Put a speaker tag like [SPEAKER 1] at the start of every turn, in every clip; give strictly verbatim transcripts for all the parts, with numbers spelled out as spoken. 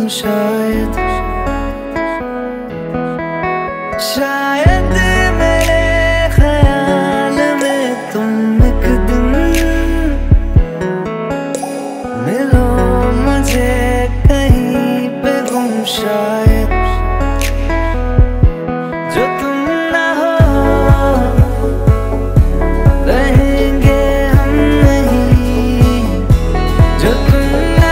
[SPEAKER 1] शायद शायद मेरे ख्याल में तुम एक दिन मिलो मुझे कहीं पे गुम। शायद जो तुम ना हो रहेंगे हम नहीं, जो तुम ना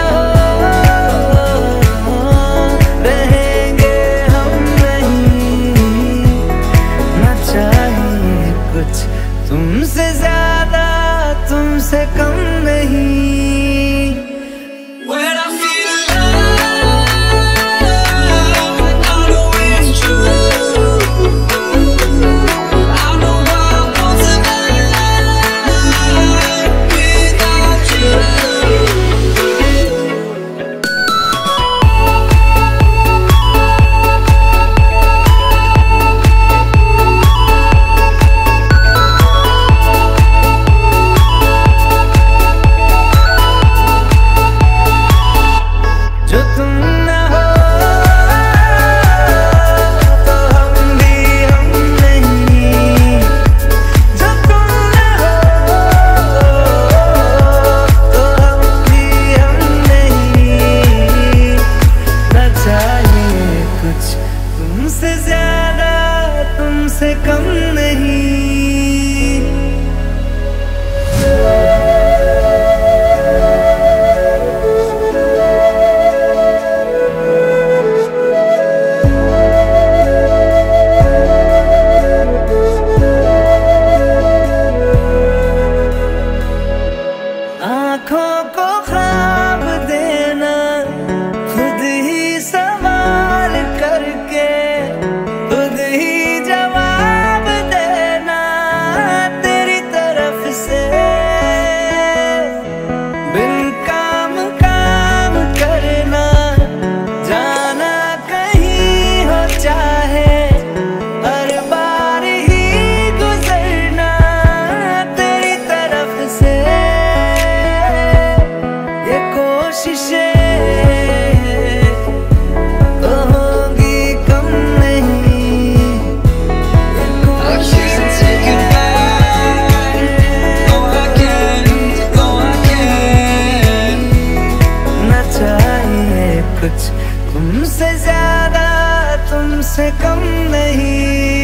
[SPEAKER 1] हो रहेंगे हम नहीं। ना चाहिए कुछ तुमसे ज्यादा तुमसे कम नहीं। तुमसे ज्यादा तुमसे कम नहीं। आँखों को ख्वाब देना खुद ही सवाल करके, खुद ही जवाब देना तेरी तरफ से। बिन काम काम करना, जाना कहीं हो चाहे, हर बार ही गुजरना तेरी तरफ से। ये कोशिशें कुछ तुमसे ज्यादा तुमसे कम नहीं।